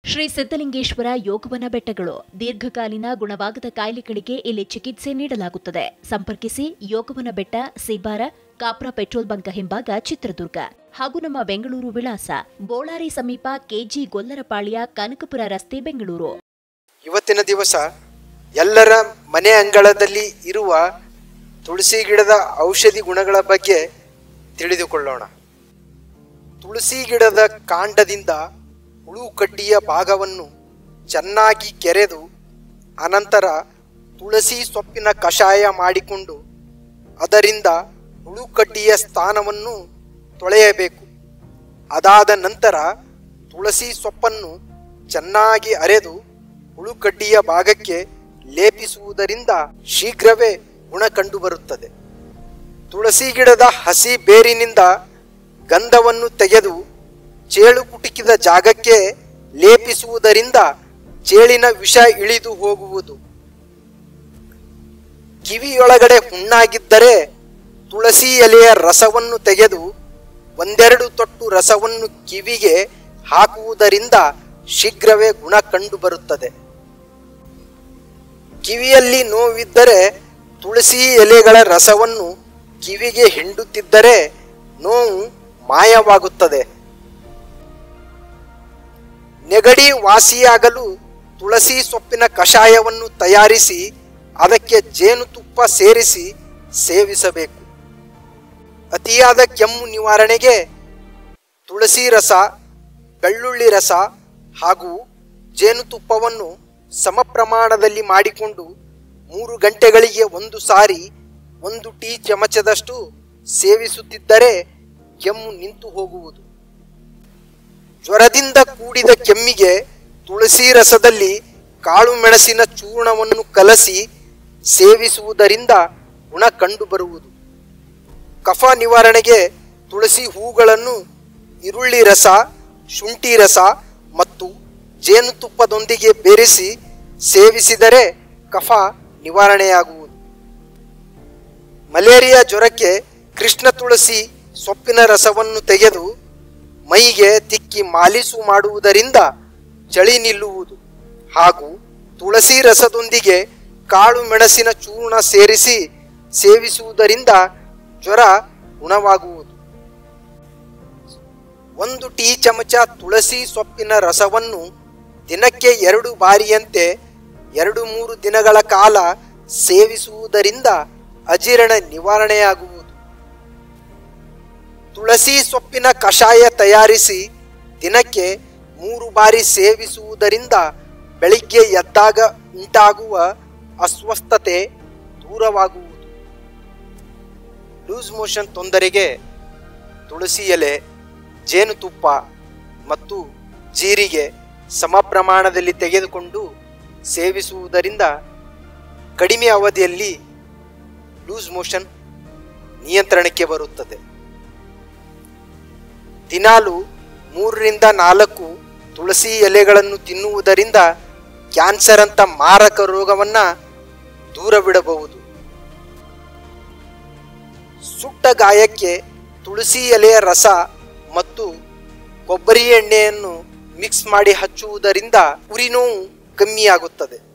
ಶ್ರೀ ಸಿದ್ದಲಿಂಗೇಶ್ವರ ಯೋಗವನ ಬೆಟ್ಟಗಳು ದೀರ್ಘಕಾಲೀನ ಗುಣವಾಗದ ಕಾಯಿಲೆಗಳಿಗೆ ಇಲ್ಲಿ ಚಿಕಿತ್ಸೆ ನೀಡಲಾಗುತ್ತದೆ. ಸಂಪರ್ಕಿಸಿ ಯೋಗವನ ಬೆಟ್ಟ, ಸಿಬಾರ, ಕಾಪ್ರಾ ಪೆಟ್ರೋಲ್ ಬಂಕ್ ಹಿಂಭಾಗ, ಚಿತ್ರದುರ್ಗ. ಹಾಗೂ ನಮ್ಮ ಬೆಂಗಳೂರು ವಿಳಾಸ ಬೋಳಾರಿ ಸಮೀಪ ಕೆಜಿ ಗೊಲ್ಲರಪಾಳ್ಯ, ಕನಕಪುರ ರಸ್ತೆ, ಬೆಂಗಳೂರು. ಇವತ್ತಿನ ದಿವಸ ಎಲ್ಲರ ಮನೆ ಅಂಗಳದಲ್ಲಿ ಇರುವ ತುಳಸಿ ಗಿಡದ ಔಷಧಿ ಗುಣಗಳ ಬಗ್ಗೆ ತಿಳಿದುಕೊಳ್ಳೋಣ. ತುಳಸಿ ಗಿಡದ ಕಾಂಡದಿಂದ ಹುಳುಕಡ್ಡಿಯ ಭಾಗವನ್ನು ಚೆನ್ನಾಗಿ ಕೆರೆದು ಅನಂತರ ತುಳಸಿ ಸೊಪ್ಪಿನ ಕಷಾಯ ಮಾಡಿಕೊಂಡು ಅದರಿಂದ ಹುಳುಕಡ್ಡಿಯ ಸ್ಥಾನವನ್ನು ತೊಳೆಯಬೇಕು. ಅದಾದ ನಂತರ ತುಳಸಿ ಸೊಪ್ಪನ್ನು ಚೆನ್ನಾಗಿ ಅರೆದು ಹುಳುಕಡ್ಡಿಯ ಭಾಗಕ್ಕೆ ಲೇಪಿಸುವುದರಿಂದ ಶೀಘ್ರವೇ ಗುಣ ಕಂಡುಬರುತ್ತದೆ. ತುಳಸಿ ಗಿಡದ ಹಸಿ ಬೇರಿನಿಂದ ಗಂಧವನ್ನು ತೆಗೆದು ಚೇಳು ಕುಟುಕಿದ ಜಾಗಕ್ಕೆ ಲೇಪಿಸುವುದರಿಂದ ಚೇಳಿನ ವಿಷ ಇಳಿದು ಹೋಗುವುದು. ಕಿವಿಯೊಳಗಡೆ ಹುಣ್ಣಾಗಿದ್ದರೆ ತುಳಸಿ ಎಲೆಯ ರಸವನ್ನು ತೆಗೆದು ಒಂದೆರಡು ತೊಟ್ಟು ರಸವನ್ನು ಕಿವಿಗೆ ಹಾಕುವುದರಿಂದ ಶೀಘ್ರವೇ ಗುಣ ಕಂಡುಬರುತ್ತದೆ. ಕಿವಿಯಲ್ಲಿ ನೋವಿದ್ದರೆ ತುಳಸಿ ಎಲೆಗಳ ರಸವನ್ನು ಕಿವಿಗೆ ಹಿಂಡುತ್ತಿದ್ದರೆ ನೋವು ಮಾಯವಾಗುತ್ತದೆ. ನೆಗಡಿ ವಾಸಿಯಾಗಲು ತುಳಸಿ ಸೊಪ್ಪಿನ ಕಷಾಯವನ್ನು ತಯಾರಿಸಿ ಅದಕ್ಕೆ ಜೇನುತುಪ್ಪ ಸೇರಿಸಿ ಸೇವಿಸಬೇಕು. ಅತಿಯಾದ ಕೆಮ್ಮು ನಿವಾರಣೆಗೆ ತುಳಸಿ ರಸ, ಬೆಳ್ಳುಳ್ಳಿ ರಸ ಹಾಗೂ ಜೇನುತುಪ್ಪವನ್ನು ಸಮ ಪ್ರಮಾಣದಲ್ಲಿ ಮಾಡಿಕೊಂಡು 3 ಗಂಟೆಗಳಿಗೆ ಒಂದು ಸಾರಿ 1 ಟೀ ಚಮಚದಷ್ಟು ಸೇವಿಸುತ್ತಿದ್ದರೆ ಕೆಮ್ಮು ನಿಂತು ಹೋಗುವುದು. ಜ್ವರದಿಂದ ಕೂಡಿದ ಕೆಮ್ಮಿಗೆ ತುಳಸಿ ರಸದಲ್ಲಿ ಕಾಳು ಮೆಣಸಿನ ಚೂರ್ಣವನ್ನು ಕಲಸಿ ಸೇವಿಸುವುದರಿಂದ ಗುಣ ಕಂಡುಬರುವುದು. ಕಫ ನಿವಾರಣೆಗೆ ತುಳಸಿ ಹೂಗಳನ್ನು ಈರುಳ್ಳಿ ರಸ, ಶುಂಠಿ ರಸ ಮತ್ತು ಜೇನುತುಪ್ಪದೊಂದಿಗೆ ಬೆರೆಸಿ ಸೇವಿಸಿದರೆ ಕಫ ನಿವಾರಣೆಯಾಗುವುದು. ಮಲೇರಿಯಾ ಜ್ವರಕ್ಕೆ ಕೃಷ್ಣ ತುಳಸಿ ಸೊಪ್ಪಿನ ರಸವನ್ನು ತೆಗೆದು ಮೈಗೆ ತಿಕ್ಕಿ ಮಾಲಿಸು ಮಾಡುವುದರಿಂದ ಚಳಿ ನಿಲ್ಲುವುದು ಹಾಗೂ ತುಳಸಿ ರಸದೊಂದಿಗೆ ಕಾಳು ಮೆಣಸಿನ ಚೂರ್ಣ ಸೇರಿಸಿ ಸೇವಿಸುವುದರಿಂದ ಜ್ವರ ಗುಣವಾಗುವುದು. 1 ಟೀ ಚಮಚ ತುಳಸಿ ಸೊಪ್ಪಿನ ರಸವನ್ನು ದಿನಕ್ಕೆ 2 ಬಾರಿಯಂತೆ 2-3 ದಿನಗಳ ಕಾಲ ಸೇವಿಸುವುದರಿಂದ ಅಜೀರ್ಣ ನಿವಾರಣೆಯಾಗುವುದು. ತುಳಸಿ ಸೊಪ್ಪಿನ ಕಷಾಯ ತಯಾರಿಸಿ ದಿನಕ್ಕೆ 3 ಬಾರಿ ಸೇವಿಸುವುದರಿಂದ ಬೆಳಿಗ್ಗೆ ಎದ್ದಾಗ ಉಂಟಾಗುವ ಅಸ್ವಸ್ಥತೆ ದೂರವಾಗುವುದು. ಲೂಸ್ ಮೋಷನ್ ತೊಂದರೆಗೆ ತುಳಸಿ ಎಲೆ, ಜೇನುತುಪ್ಪ ಮತ್ತು ಜೀರಿಗೆ ಸಮ ಪ್ರಮಾಣದಲ್ಲಿ ತೆಗೆದುಕೊಂಡು ಸೇವಿಸುವುದರಿಂದ ಕಡಿಮೆ ಅವಧಿಯಲ್ಲಿ ಲೂಸ್ ಮೋಷನ್ ನಿಯಂತ್ರಣಕ್ಕೆ ಬರುತ್ತದೆ. ದಿನಾಲು 3ರಿಂದ 4 ತುಳಸಿ ಎಲೆಗಳನ್ನು ತಿನ್ನುವುದರಿಂದ ಕ್ಯಾನ್ಸರ್ ಅಂತ ಮಾರಕ ರೋಗವನ್ನು ದೂರವಿಡಬಹುದು. ಸುಟ್ಟ ಗಾಯಕ್ಕೆ ತುಳಸಿ ಎಲೆಯ ರಸ ಮತ್ತು ಕೊಬ್ಬರಿ ಎಣ್ಣೆಯನ್ನು ಮಿಕ್ಸ್ ಮಾಡಿ ಹಚ್ಚುವುದರಿಂದ ಉರಿ ನೋವು ಕಮ್ಮಿಯಾಗುತ್ತದೆ.